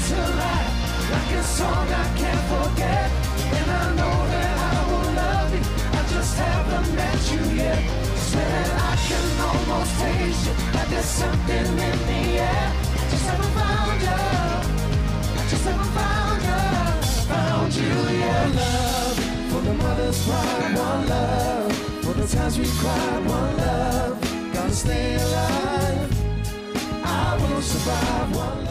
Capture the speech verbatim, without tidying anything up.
to life, like a song I can't forget. And I know that I will love you, I just haven't met you yet. Swear that I can almost taste you, like there's something in the air. I just haven't found you, I just haven't found you, found you yet. One love for the mother's pride, one love for the times we cried, one love, gotta stay alive, I will survive. One